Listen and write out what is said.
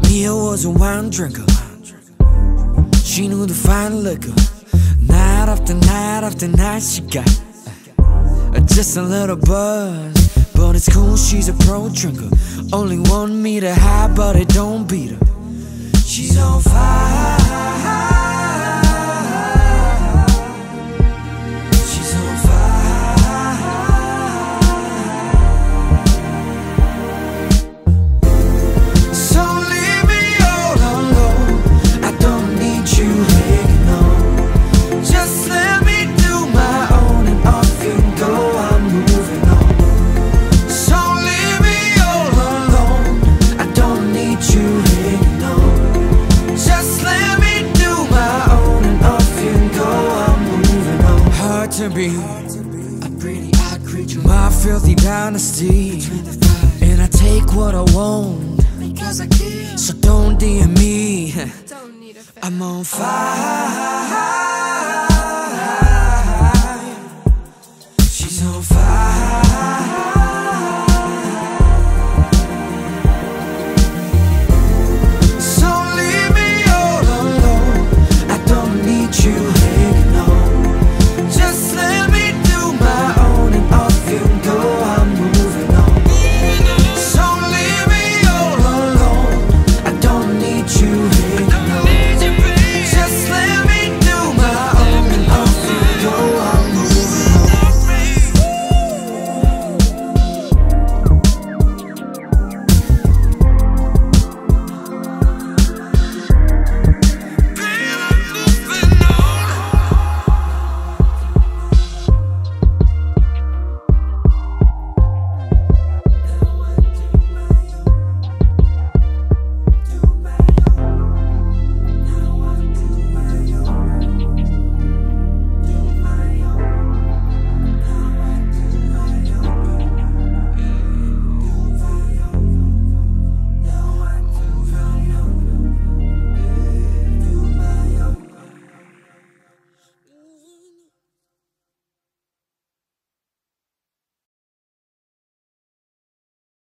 Mia was a wine drinker. She knew the fine liquor. Night after night after night she got just a little buzz. But it's cool, she's a pro drinker. Only want me to high, but it don't beat her. She's on fire. She's on fire. So leave me all alone. I don't need you hanging on. Just let me do my own and off you go. I'm moving on. So leave me all alone. I don't need you hanging on. Just let me do my own and off you go. I'm moving on. Hard to be a pretty-eyed creature, my filthy dynasty, and I take what I want because I can. So don't DM me. I'm on fire.